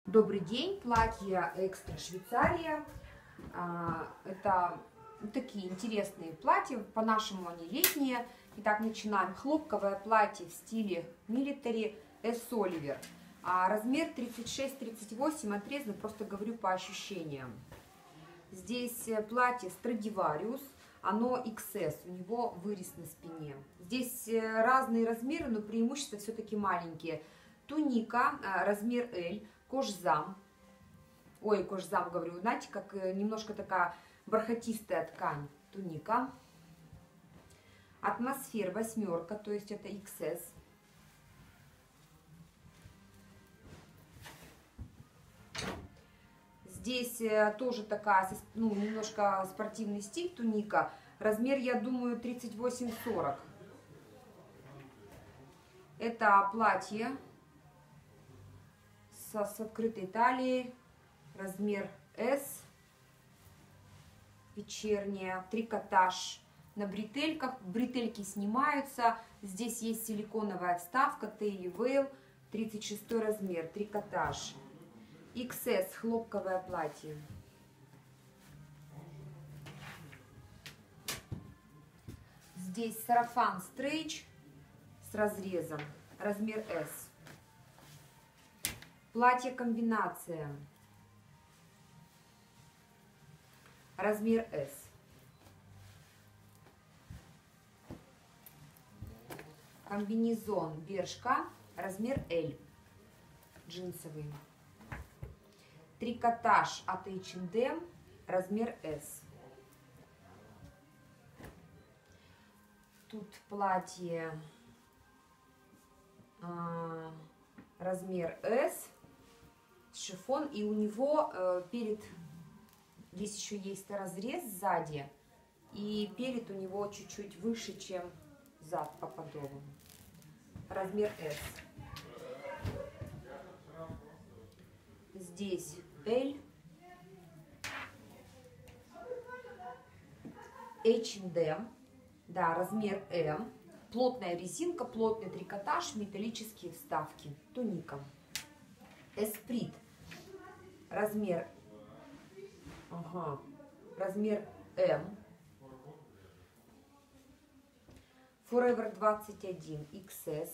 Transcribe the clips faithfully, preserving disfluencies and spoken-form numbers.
Добрый день, платье экстра Швейцария. Это такие интересные платья, по-нашему они летние. Итак, начинаем. Хлопковое платье в стиле милитари эс Оливер. Размер тридцать шесть тридцать восемь, отрезано, просто говорю по ощущениям. Здесь платье Stradivarius, оно икс эс, у него вырез на спине. Здесь разные размеры, но преимущества все-таки маленькие. Туника, размер L, кожзам. Ой, кожзам говорю, знаете, как немножко такая бархатистая ткань. Туника. Атмосфера восьмерка, то есть это икс эс. Здесь тоже такая, ну, немножко спортивный стиль, туника. Размер, я думаю, тридцать восемь сорок. Это платье со, с открытой талией, размер эс, вечерняя, трикотаж на бретельках. Бретельки снимаются. Здесь есть силиконовая вставка, Taily Veil, тридцать шестой размер, трикотаж. икс эс, хлопковое платье. Здесь сарафан стрейч с разрезом, размер эс. Платье комбинация, размер эс. Комбинезон бершка, размер L, джинсовый. Трикотаж от эйч энд эм, размер эс. Тут платье э, размер эс, шифон, и у него э, перед, здесь еще есть разрез сзади, и перед у него чуть-чуть выше, чем зад по подолу. Размер эс. Здесь L, эйч энд эм, да, размер эм, плотная резинка, плотный трикотаж, металлические вставки, туника. Эсприт, размер, ага, размер эм. Forever двадцать один, икс эс.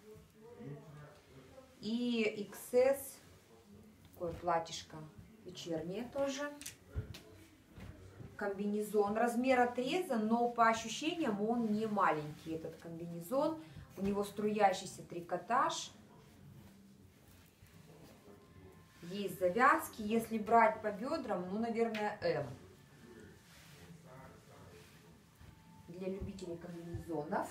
И икс эс, такое платьишко вечернее тоже. Комбинезон. Размер отрезан, но по ощущениям он не маленький, этот комбинезон. У него струящийся трикотаж. Есть завязки. Если брать по бедрам, ну, наверное, М. Для любителей комбинезонов.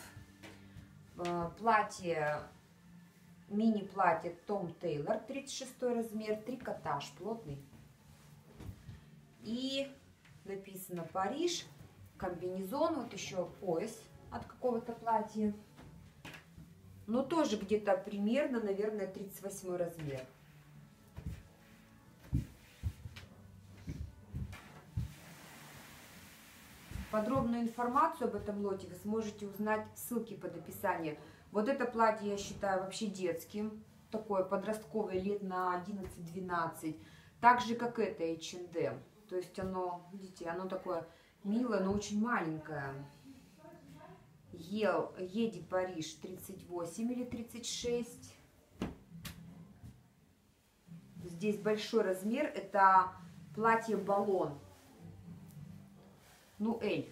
Платье, мини-платье Том Тейлор, тридцать шестой размер, трикотаж плотный. И написано Париж, комбинезон, вот еще пояс от какого-то платья. Но тоже где-то примерно, наверное, тридцать восьмой размер. Подробную информацию об этом лоте вы сможете узнать, ссылки под описанием. Вот это платье я считаю вообще детским, такое подростковое, лет на одиннадцать-двенадцать, так же как это эйч энд эм. То есть оно, видите, оно такое милое, но очень маленькое. Ел, Еди Париж тридцать восемь или тридцать шесть. Здесь большой размер, это платье баллон. Ну, L.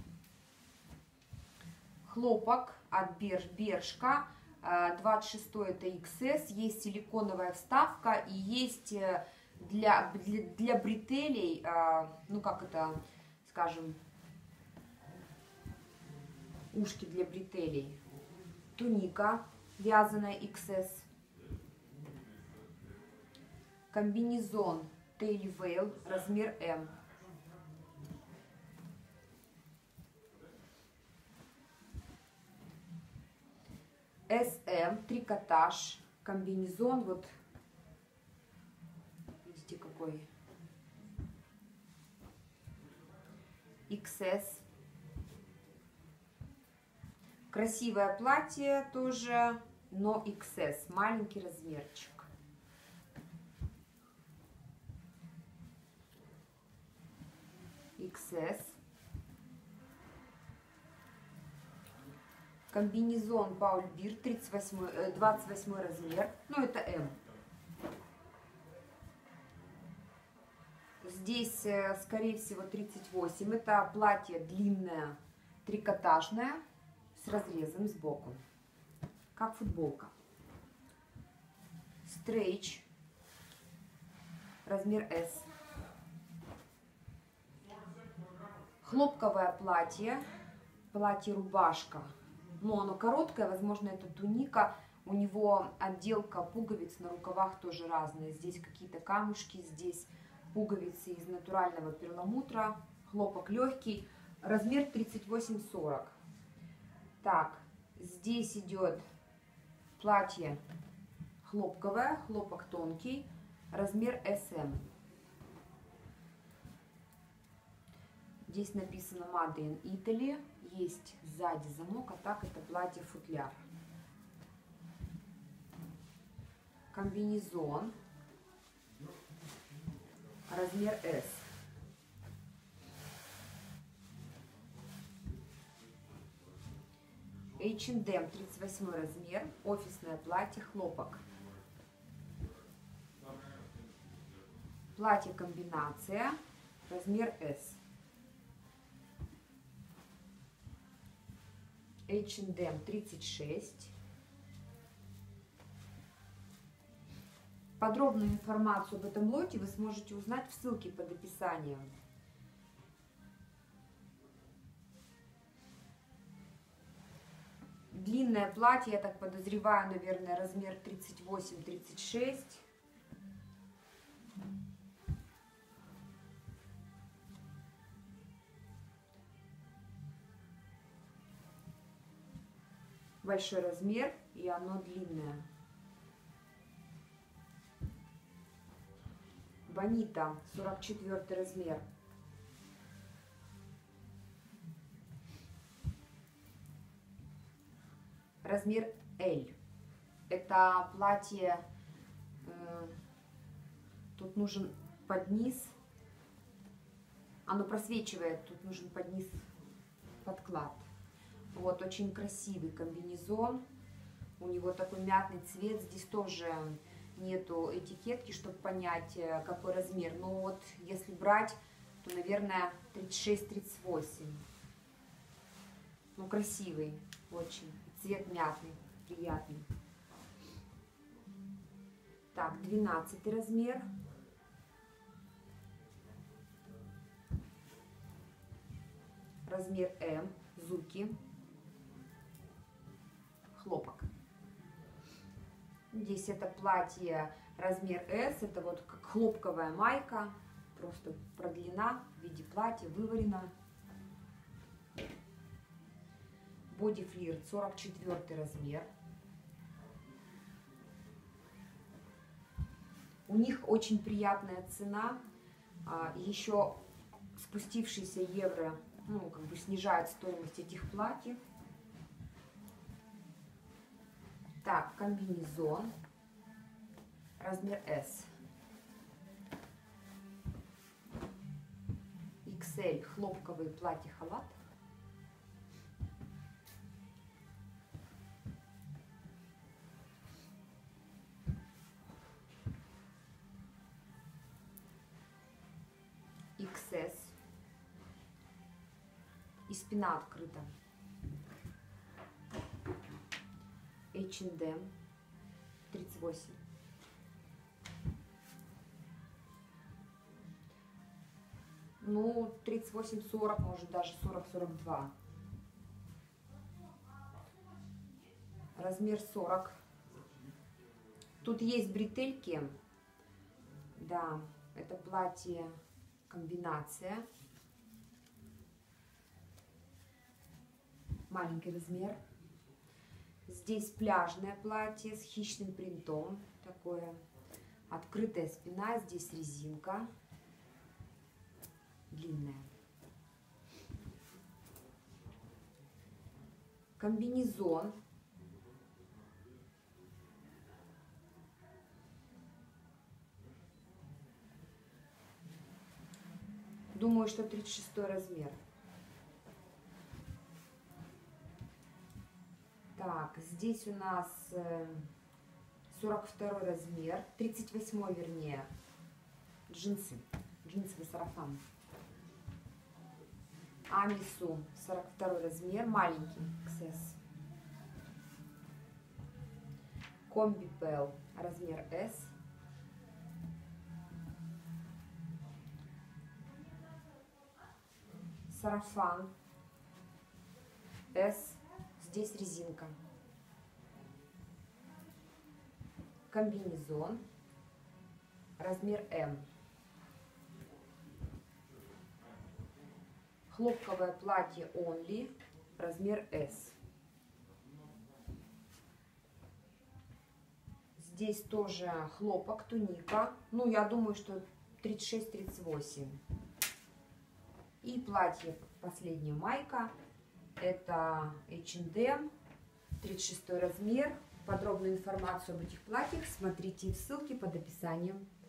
Хлопок от Берш, Бершка, двадцать шестой это икс эс, есть силиконовая вставка и есть для, для, для бретелей, ну как это, скажем, ушки для бретелей. Туника вязаная икс эс. Комбинезон Taily Veil, размер эм. эс эм, трикотаж, комбинезон, вот, видите, какой, икс эс. Красивое платье тоже, но икс эс, маленький размерчик. икс эс. Комбинезон Пауль Бир, тридцать восьмой, двадцать восьмой размер, ну это М. Здесь, скорее всего, тридцать восемь. Это платье длинное, трикотажное, с разрезом сбоку, как футболка. Стрейч, размер эс. Хлопковое платье, платье-рубашка. Но оно короткое, возможно, это туника. У него отделка пуговиц на рукавах тоже разные. Здесь какие-то камушки, здесь пуговицы из натурального перламутра. Хлопок легкий, размер тридцать восемь сорок. Так, здесь идет платье хлопковое, хлопок тонкий, размер эс эм. Здесь написано Made in Italy. Есть сзади замок, а так это платье-футляр. Комбинезон, размер эс. эйч энд эм, тридцать восьмой размер, офисное платье, хлопок. Платье-комбинация, размер эс. эйч энд эм тридцать шесть. Подробную информацию об этом лоте вы сможете узнать в ссылке под описанием. Длинное платье, я так подозреваю, наверное, размер тридцать восемь тридцать шесть. Большой размер, и оно длинное. Бонита, сорок четвёртый размер. Размер L. Это платье, э, тут нужен подниз, оно просвечивает, тут нужен подниз, подклад. Вот, очень красивый комбинезон, у него такой мятный цвет, здесь тоже нету этикетки, чтобы понять, какой размер. Но вот если брать, то, наверное, тридцать шесть тридцать восемь. Ну, красивый очень. Цвет мятный, приятный. Так, двенадцатый размер. Размер М, зуки. Хлопок. Здесь это платье размер эс, это вот как хлопковая майка, просто продлена в виде платья, выварена. Боди флирт, сорок четвёртый размер. У них очень приятная цена, еще спустившийся евро, ну, как бы снижает стоимость этих платьев. Так, комбинезон, размер эс. икс эль, хлопковый платье-халат. икс эс. И спина открыта. эйч энд эм тридцать восемь. Ну, тридцать восемь сорок, может даже сорок сорок два. Размер сорок. Тут есть бретельки. Да, это платье комбинация. Маленький размер. Здесь пляжное платье с хищным принтом. Такое. Открытая спина. Здесь резинка. Длинная. Комбинезон. Думаю, что тридцать шестой размер. Так, здесь у нас сорок второй размер, тридцать восьмой вернее, джинсы, джинсовый сарафан. Амису, сорок второй размер, маленький, икс эс. Комби Пэл, размер эс. Сарафан эс, здесь резинка. Комбинезон, размер эм. Хлопковое платье Only, размер эс. Здесь тоже хлопок, туника. Ну, я думаю, что тридцать шесть тридцать восемь. И платье, последняя майка. Это эйч энд эм, тридцать шестой размер. Подробную информацию об этих платьях смотрите в ссылке под описанием.